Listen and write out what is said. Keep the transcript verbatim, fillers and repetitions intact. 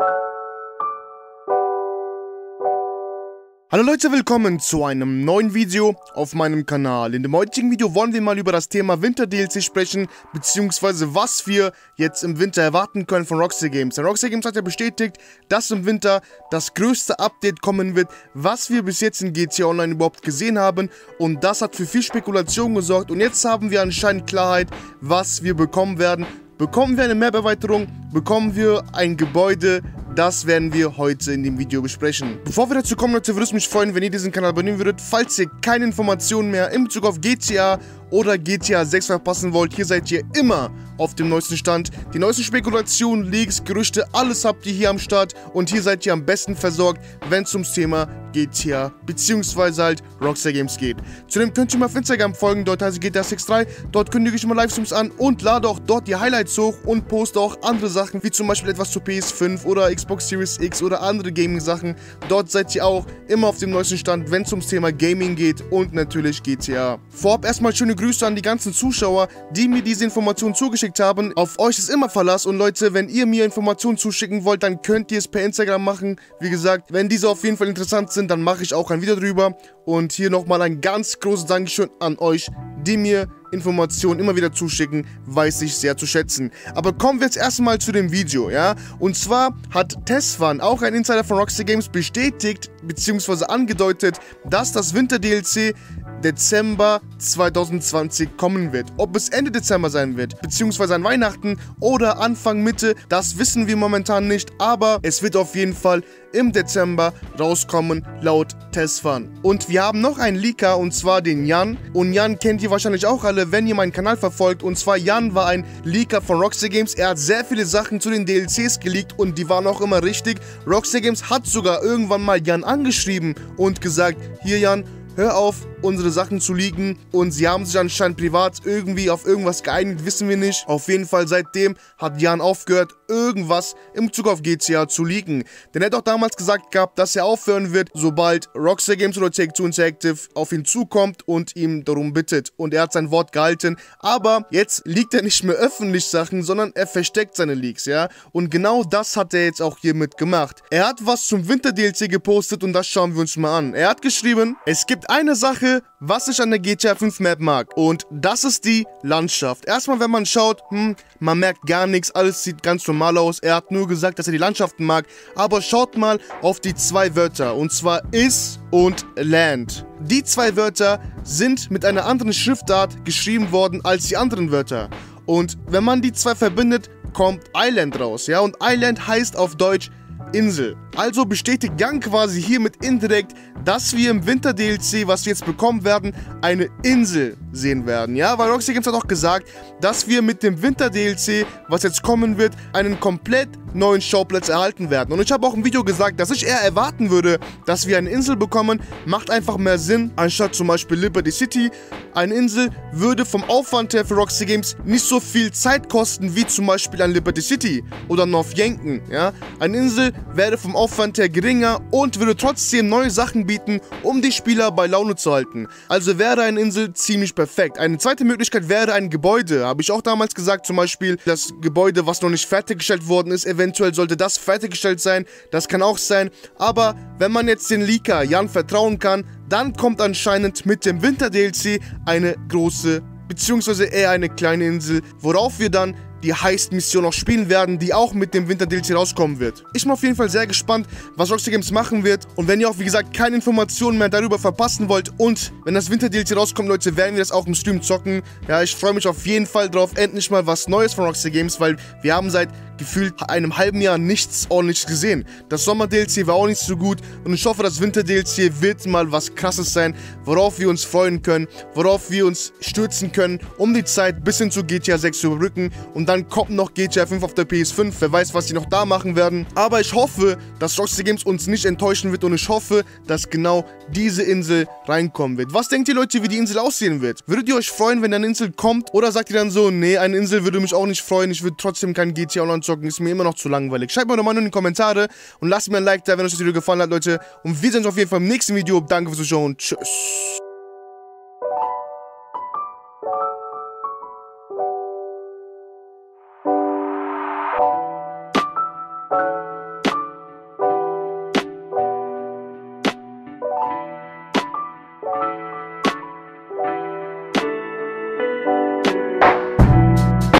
Hallo Leute, willkommen zu einem neuen Video auf meinem Kanal. In dem heutigen Video wollen wir mal über das Thema Winter-D L C sprechen, beziehungsweise was wir jetzt im Winter erwarten können von Rockstar Games. Denn Rockstar Games hat ja bestätigt, dass im Winter das größte Update kommen wird, was wir bis jetzt in G T A Online überhaupt gesehen haben. Und das hat für viel Spekulation gesorgt und jetzt haben wir anscheinend Klarheit, was wir bekommen werden. Bekommen wir eine Map-Erweiterung? Bekommen wir ein Gebäude? Das werden wir heute in dem Video besprechen. Bevor wir dazu kommen, Leute, würde es mich freuen, wenn ihr diesen Kanal abonnieren würdet. Falls ihr keine Informationen mehr in Bezug auf G T A oder G T A sechs verpassen wollt, hier seid ihr immer auf dem neuesten Stand. Die neuesten Spekulationen, Leaks, Gerüchte, alles habt ihr hier am Start. Und hier seid ihr am besten versorgt, wenn es ums Thema G T A bzw. halt Rockstar Games geht. Zudem könnt ihr mir auf Instagram folgen, dort heißt G T A sechs drei. Dort kündige ich immer Livestreams an und lade auch dort die Highlights hoch und poste auch andere Sachen, wie zum Beispiel etwas zu P S fünf oder Xbox Series X oder andere Gaming-Sachen. Dort seid ihr auch immer auf dem neuesten Stand, wenn es ums Thema Gaming geht und natürlich G T A. Vorab erstmal schöne Grüße an die ganzen Zuschauer, die mir diese Informationen zugeschickt haben. Auf euch ist immer Verlass und Leute, wenn ihr mir Informationen zuschicken wollt, dann könnt ihr es per Instagram machen. Wie gesagt, wenn diese auf jeden Fall interessant sind, dann mache ich auch ein Video drüber. Und hier nochmal ein ganz großes Dankeschön an euch, die mir Informationen immer wieder zuschicken, weiß ich sehr zu schätzen. Aber kommen wir jetzt erstmal zu dem Video, ja? Und zwar hat Tesfan, auch ein Insider von Rockstar Games, bestätigt bzw. angedeutet, dass das Winter-D L C Dezember zweitausendzwanzig kommen wird. Ob es Ende Dezember sein wird, beziehungsweise an Weihnachten oder Anfang Mitte, das wissen wir momentan nicht, aber es wird auf jeden Fall im Dezember rauskommen, laut Tesfan. Und wir haben noch einen Leaker, und zwar den Jan. Und Jan kennt ihr wahrscheinlich auch alle, wenn ihr meinen Kanal verfolgt. Und zwar Jan war ein Leaker von Rockstar Games. Er hat sehr viele Sachen zu den D L Cs geleakt und die waren auch immer richtig. Rockstar Games hat sogar irgendwann mal Jan angeschrieben und gesagt, hier Jan, hör auf, unsere Sachen zu leaken, und sie haben sich anscheinend privat irgendwie auf irgendwas geeinigt, wissen wir nicht. Auf jeden Fall seitdem hat Jan aufgehört, irgendwas im Bezug auf G T A zu leaken. Denn er hat auch damals gesagt gehabt, dass er aufhören wird, sobald Rockstar Games oder Take-Two Interactive auf ihn zukommt und ihm darum bittet. Und er hat sein Wort gehalten, aber jetzt leakt er nicht mehr öffentlich Sachen, sondern er versteckt seine Leaks, ja. Und genau das hat er jetzt auch hiermit gemacht. Er hat was zum Winter-D L C gepostet und das schauen wir uns mal an. Er hat geschrieben, es gibt eine Sache, was ich an der G T A fünf Map mag, und das ist die Landschaft. Erstmal, wenn man schaut, hm, man merkt gar nichts, alles sieht ganz normal aus. Er hat nur gesagt, dass er die Landschaften mag, aber schaut mal auf die zwei Wörter, und zwar is und land. Die zwei Wörter sind mit einer anderen Schriftart geschrieben worden als die anderen Wörter. Und wenn man die zwei verbindet, kommt Island raus, ja, und Island heißt auf Deutsch Insel. Also bestätigt Jan quasi hiermit indirekt, dass wir im Winter-D L C, was wir jetzt bekommen werden, eine Insel sehen werden, ja, weil Rockstar Games hat auch gesagt, dass wir mit dem Winter-D L C, was jetzt kommen wird, einen komplett neuen Schauplatz erhalten werden. Und ich habe auch im Video gesagt, dass ich eher erwarten würde, dass wir eine Insel bekommen, macht einfach mehr Sinn, anstatt zum Beispiel Liberty City. Eine Insel würde vom Aufwand her für Rockstar Games nicht so viel Zeit kosten, wie zum Beispiel ein Liberty City oder North Yankton, ja. Eine Insel wäre vom Aufwand her geringer und würde trotzdem neue Sachen bieten, um die Spieler bei Laune zu halten. Also wäre eine Insel ziemlich perfekt. Eine zweite Möglichkeit wäre ein Gebäude. Habe ich auch damals gesagt, zum Beispiel das Gebäude, was noch nicht fertiggestellt worden ist, eventuell sollte das fertiggestellt sein. Das kann auch sein. Aber wenn man jetzt den Leaker Jan vertrauen kann, dann kommt anscheinend mit dem Winter-D L C eine große, beziehungsweise eher eine kleine Insel, worauf wir dann die Heist-Mission auch spielen werden, die auch mit dem Winter-D L C rauskommen wird. Ich bin auf jeden Fall sehr gespannt, was Rockstar Games machen wird. Und wenn ihr auch, wie gesagt, keine Informationen mehr darüber verpassen wollt und wenn das Winter-D L C rauskommt, Leute, werden wir das auch im Stream zocken. Ja, ich freue mich auf jeden Fall drauf, endlich mal was Neues von Rockstar Games, weil wir haben seit gefühlt einem halben Jahr nichts ordentliches gesehen. Das Sommer-D L C war auch nicht so gut und ich hoffe, das Winter-D L C wird mal was Krasses sein, worauf wir uns freuen können, worauf wir uns stürzen können, um die Zeit bis hin zu G T A sechs zu überbrücken. Und dann kommt noch G T A fünf auf der P S fünf, wer weiß, was sie noch da machen werden. Aber ich hoffe, dass Rockstar Games uns nicht enttäuschen wird und ich hoffe, dass genau diese Insel reinkommen wird. Was denkt ihr, Leute, wie die Insel aussehen wird? Würdet ihr euch freuen, wenn eine Insel kommt? Oder sagt ihr dann so, nee, eine Insel würde mich auch nicht freuen, ich würde trotzdem kein G T A Online zocken, ist mir immer noch zu langweilig. Schreibt mir eure Meinung in die Kommentare und lasst mir ein Like da, wenn euch das Video gefallen hat, Leute. Und wir sehen uns auf jeden Fall im nächsten Video. Danke fürs Zuschauen und tschüss.